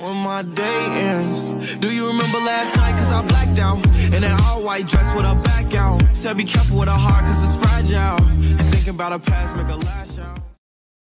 when my day ends. Do you remember last night? Cause I blacked out in that all-white dress with a back out. Said be careful with her heart cause it's fragile, and thinking about her past make her lash out.